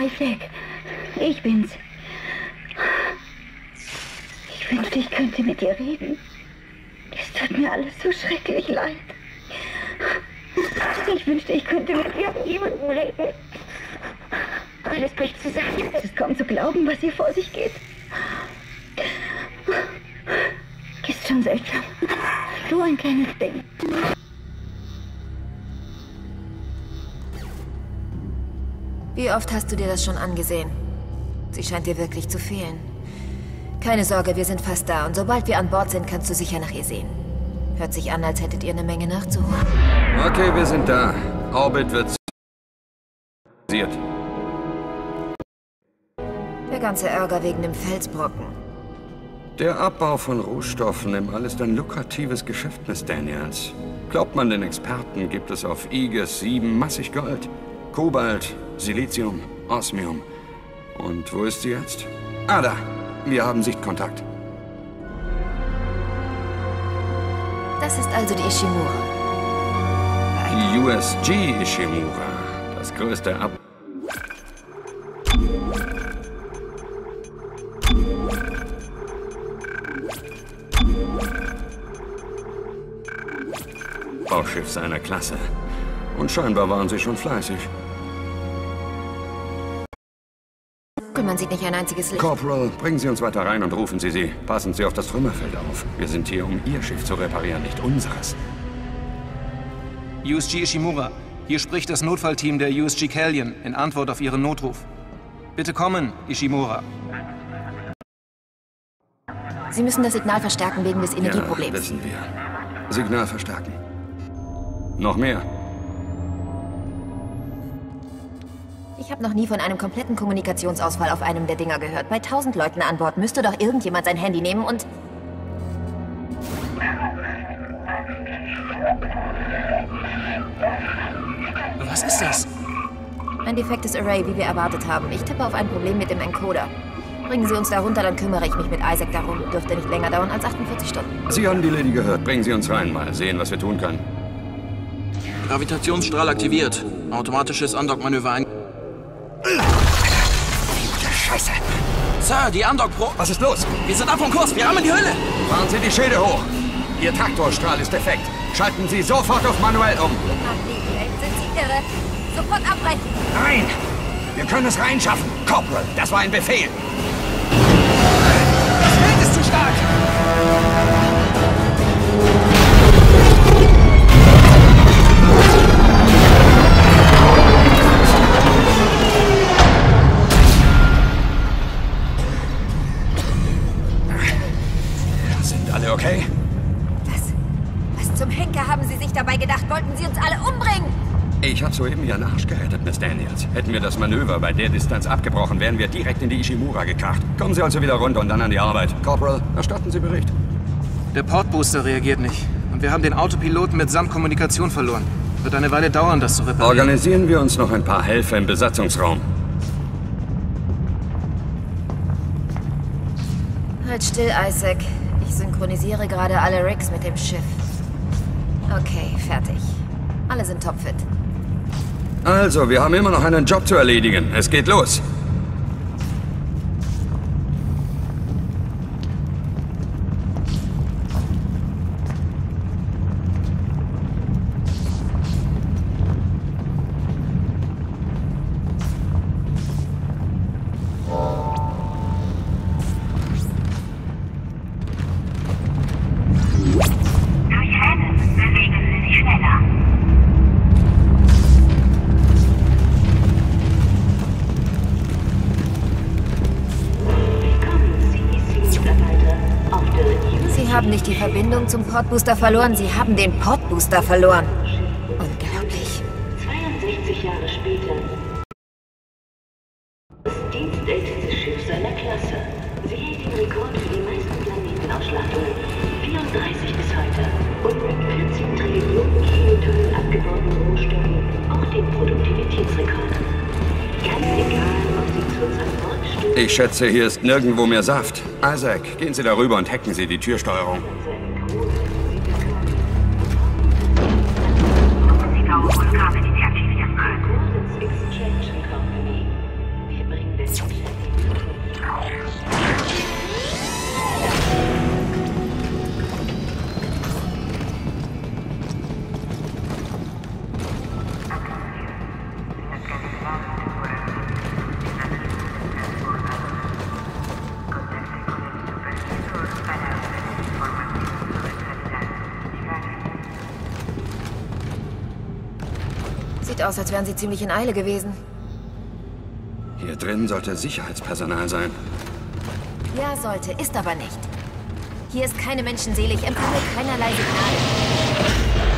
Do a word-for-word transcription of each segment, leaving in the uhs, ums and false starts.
Isaac, ich bin's. Ich wünschte, ich könnte mit dir reden. Es tut mir alles so schrecklich leid. Ich wünschte, ich könnte mit jemandem reden. Alles bricht zusammen. Es ist kaum zu glauben, was hier vor sich geht. Ist schon seltsam. So ein kleines Ding. Wie oft hast du dir das schon angesehen? Sie scheint dir wirklich zu fehlen. Keine Sorge, wir sind fast da und sobald wir an Bord sind, kannst du sicher nach ihr sehen. Hört sich an, als hättet ihr eine Menge nachzuholen. Okay, wir sind da. Orbit wird synchronisiert. Der ganze Ärger wegen dem Felsbrocken. Der Abbau von Rohstoffen im All ist ein lukratives Geschäft, Miss Daniels. Glaubt man den Experten, gibt es auf Aegis sieben massig Gold. Kobalt, Silizium, Osmium. Und wo ist sie jetzt? Ah, da. Wir haben Sichtkontakt. Das ist also die Ishimura. Die U S G Ishimura. Das größte Ab... Bauschiff seiner Klasse. Und scheinbar waren sie schon fleißig. Man sieht nicht ein einziges Licht. Corporal, bringen Sie uns weiter rein und rufen Sie sie. Passen Sie auf das Trümmerfeld auf. Wir sind hier, um Ihr Schiff zu reparieren, nicht unseres. U S G Ishimura, hier spricht das Notfallteam der U S G Callion in Antwort auf Ihren Notruf. Bitte kommen, Ishimura. Sie müssen das Signal verstärken wegen des Energieproblems. Ja, wissen wir. Signal verstärken. Noch mehr. Ich habe noch nie von einem kompletten Kommunikationsausfall auf einem der Dinger gehört. Bei tausend Leuten an Bord müsste doch irgendjemand sein Handy nehmen und... Was ist das? Ein defektes Array, wie wir erwartet haben. Ich tippe auf ein Problem mit dem Encoder. Bringen Sie uns da runter, dann kümmere ich mich mit Isaac darum. Dürfte nicht länger dauern als achtundvierzig Stunden. Sie haben die Lady gehört. Bringen Sie uns rein, mal sehen, was wir tun können. Gravitationsstrahl aktiviert. Automatisches Undock-Manöver ein... Scheiße. Sir, die Undock-Pro... Was ist los? Wir sind ab vom Kurs. Wir rammen die Höhle. Fahren Sie die Schilde hoch. Ihr Traktorstrahl ist defekt. Schalten Sie sofort auf manuell um. Sind Sie irre? Sofort abbrechen. Nein! Wir können es reinschaffen. Corporal, das war ein Befehl. Das Wind ist zu stark. Sind alle okay? Was? Was zum Henker haben Sie sich dabei gedacht? Wollten Sie uns alle umbringen? Ich habe soeben Ihren Arsch gerettet, Miss Daniels. Hätten wir das Manöver bei der Distanz abgebrochen, wären wir direkt in die Ishimura gekracht. Kommen Sie also wieder runter und dann an die Arbeit. Corporal, erstatten Sie Bericht. Der Portbooster reagiert nicht. Und wir haben den Autopiloten mitsamt Kommunikation verloren. Wird eine Weile dauern, das zu reparieren. Organisieren wir uns noch ein paar Helfer im Besatzungsraum. Halt still, Isaac. Ich synchronisiere gerade alle Rigs mit dem Schiff. Okay, fertig. Alle sind topfit. Also, wir haben immer noch einen Job zu erledigen. Es geht los. Die Verbindung zum Portbooster verloren. Sie haben den Portbooster verloren. Unglaublich. zweiundsechzig Jahre später. Das dienstälteste Schiff seiner Klasse. Sie hält den Rekord für die meisten Planetenausschlachtungen. vierunddreißig bis heute. Und mit vierzehn Trillionen Kilotonnen abgebauten Rohstoffen auch den Produktivitätsrekord. Ganz egal, ob sie zu uns an Bord stehen. Ich schätze, hier ist nirgendwo mehr Saft. Isaac, gehen Sie darüber und hacken Sie die Türsteuerung. Sieht aus, als wären sie ziemlich in Eile gewesen. Hier drin sollte Sicherheitspersonal sein. Ja, sollte, ist aber nicht. Hier ist keine Menschenseele, ich empfange keinerlei Signale.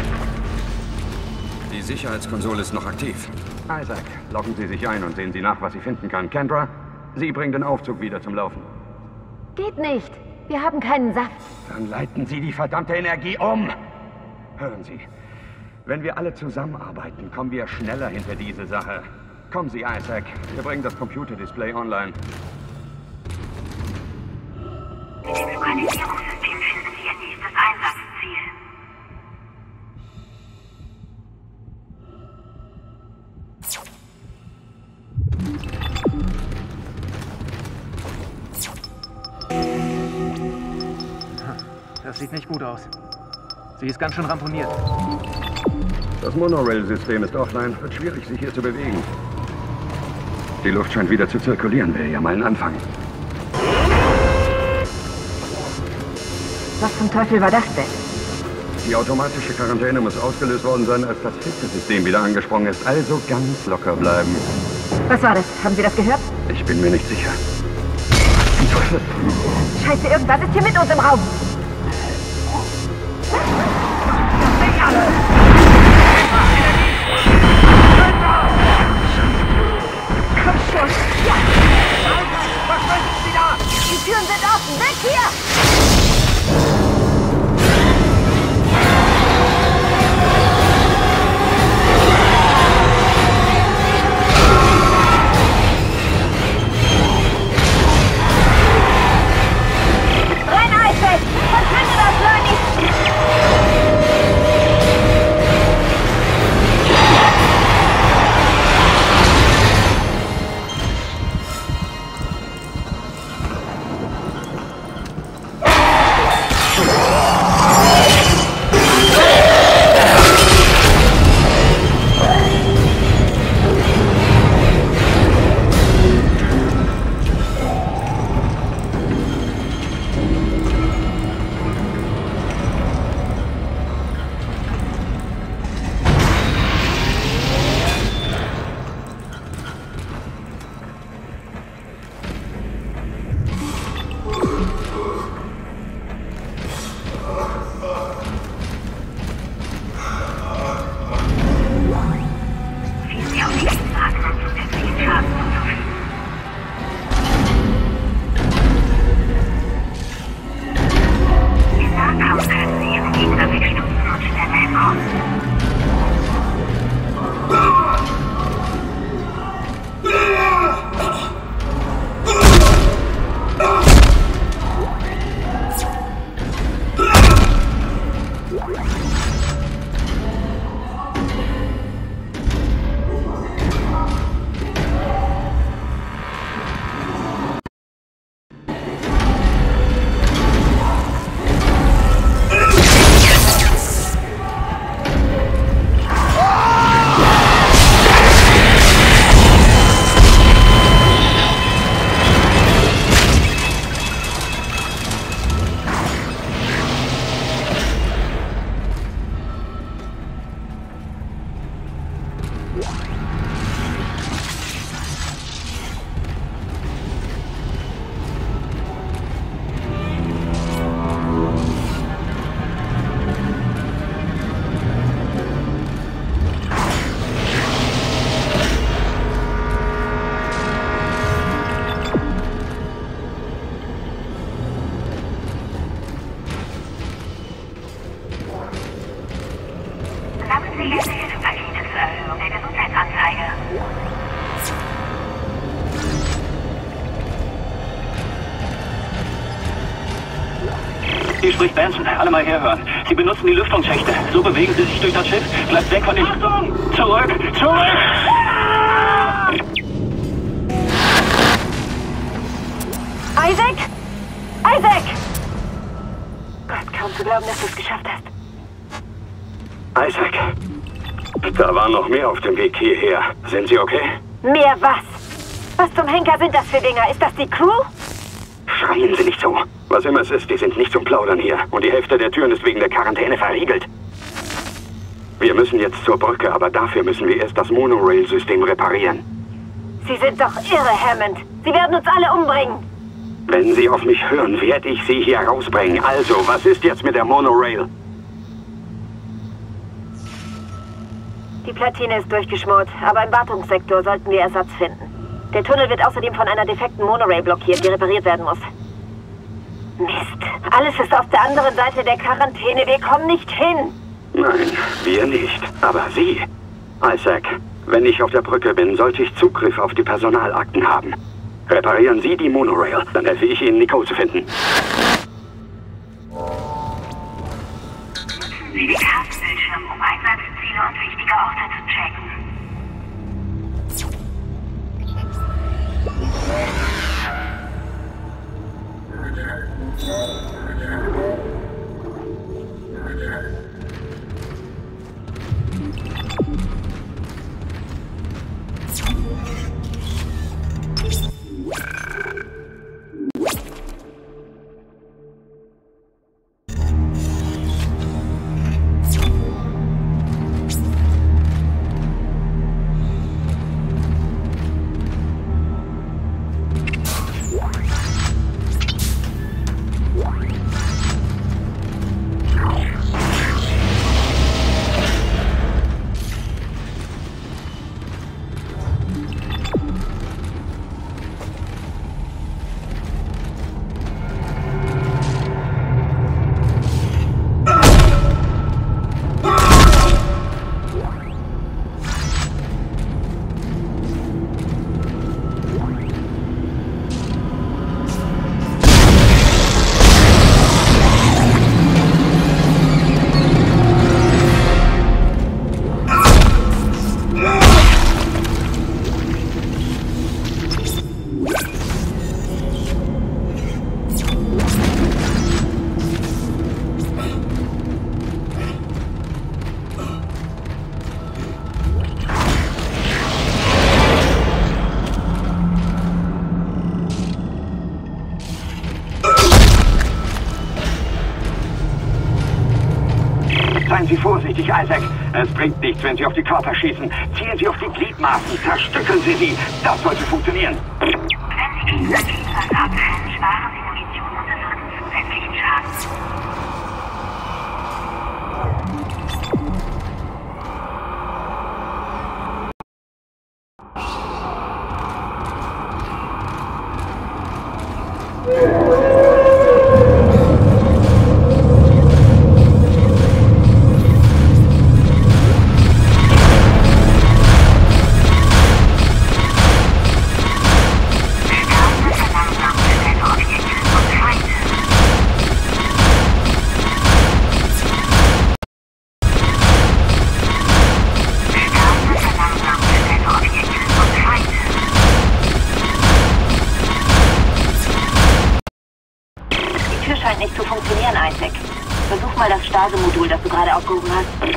Die Sicherheitskonsole ist noch aktiv. Isaac, loggen Sie sich ein und sehen Sie nach, was Sie finden kann. Kendra, Sie bringen den Aufzug wieder zum Laufen. Geht nicht. Wir haben keinen Saft. Dann leiten Sie die verdammte Energie um. Hören Sie, wenn wir alle zusammenarbeiten, kommen wir schneller hinter diese Sache. Kommen Sie, Isaac. Wir bringen das Computerdisplay online. Mit dem Lokalisierungssystem finden Sie Ihr nächstes Einsatzziel. Das sieht nicht gut aus. Sie ist ganz schön ramponiert. Das Monorail-System ist offline. Wird schwierig, sich hier zu bewegen. Die Luft scheint wieder zu zirkulieren. Wäre ja mal ein Anfang. Was zum Teufel war das denn? Die automatische Quarantäne muss ausgelöst worden sein, als das Filtersystem wieder angesprungen ist. Also ganz locker bleiben. Was war das? Haben Sie das gehört? Ich bin mir nicht sicher. Teufel! Scheiße, irgendwas ist hier mit uns im Raum. Komm schon! Ja! Verschwinden Sie da! Die Türen sind offen! Weg hier! Hier spricht Benson. Alle mal herhören. Sie benutzen die Lüftungsschächte. So bewegen Sie sich durch das Schiff. Bleibt weg von den... Achtung! Zurück! Zurück! Isaac? Isaac! Gott, kaum zu glauben, dass du es geschafft hast. Isaac, da war noch mehr auf dem Weg hierher. Sind Sie okay? Mehr was? Was zum Henker sind das für Dinger? Ist das die Crew? Schreien Sie nicht so. Was immer es ist, die sind nicht zum Plaudern hier. Und die Hälfte der Türen ist wegen der Quarantäne verriegelt. Wir müssen jetzt zur Brücke, aber dafür müssen wir erst das Monorail-System reparieren. Sie sind doch irre, Hammond. Sie werden uns alle umbringen. Wenn Sie auf mich hören, werde ich Sie hier rausbringen. Also, was ist jetzt mit der Monorail? Die Platine ist durchgeschmort, aber im Wartungssektor sollten wir Ersatz finden. Der Tunnel wird außerdem von einer defekten Monorail blockiert, die repariert werden muss. Mist, alles ist auf der anderen Seite der Quarantäne. Wir kommen nicht hin. Nein, wir nicht. Aber Sie, Isaac, wenn ich auf der Brücke bin, sollte ich Zugriff auf die Personalakten haben. Reparieren Sie die Monorail, dann helfe ich Ihnen, Nicole zu finden. Nutzen Sie den Kartenbildschirm, um Einsatzziele und wichtige Orte zu checken. Seien Sie vorsichtig, Isaac. Es bringt nichts, wenn Sie auf die Körper schießen. Zielen Sie auf die Gliedmaßen. Zerstückeln Sie sie. Das sollte funktionieren. Wenn Sie gegen das Gliedmaß abfällen, sparen Sie Munition und bewirken zusätzlichen Schaden. Scheint nicht zu funktionieren, Isaac. Versuch mal das Stasemodul, das du gerade aufgehoben hast.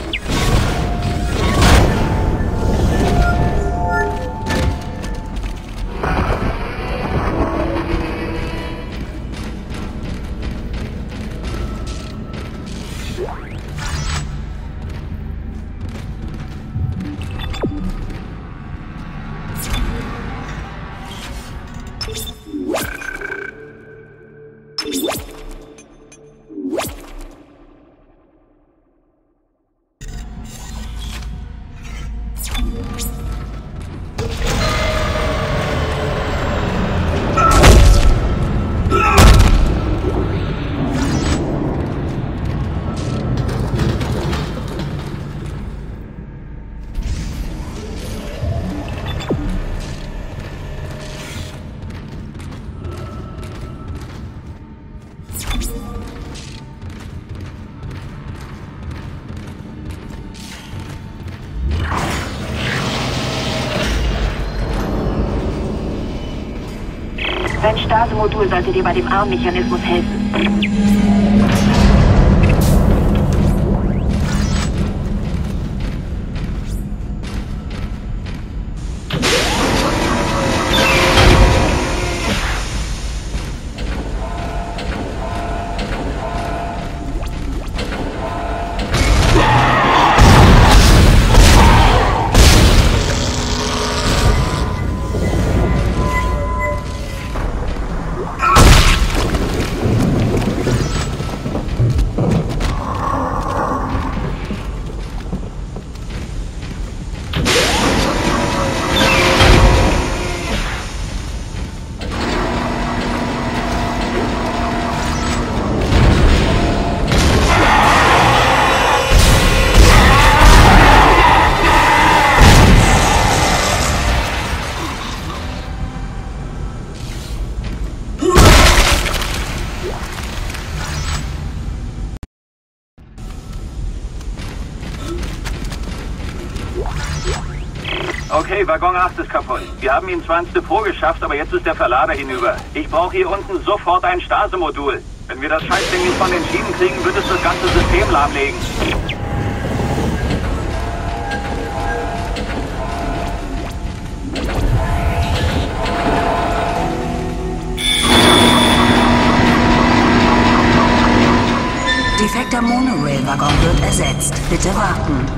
Ein Stasemodul sollte dir bei dem Armmechanismus helfen. Okay, Waggon acht ist kaputt. Wir haben ihn zwar ins Depot geschafft, aber jetzt ist der Verlader hinüber. Ich brauche hier unten sofort ein Stasemodul. Wenn wir das Scheißding nicht von den Schienen kriegen, wird es das ganze System lahmlegen. Defekter Monorail-Waggon wird ersetzt. Bitte warten.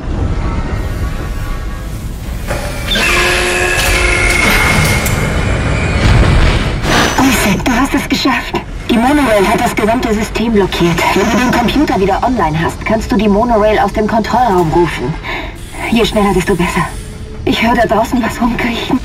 Isaac, du hast es geschafft. Die Monorail hat das gesamte System blockiert. Wenn du den Computer wieder online hast, kannst du die Monorail aus dem Kontrollraum rufen. Je schneller, desto besser. Ich höre da draußen was rumkriechen.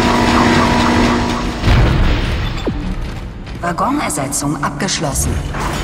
Waggonersetzung abgeschlossen.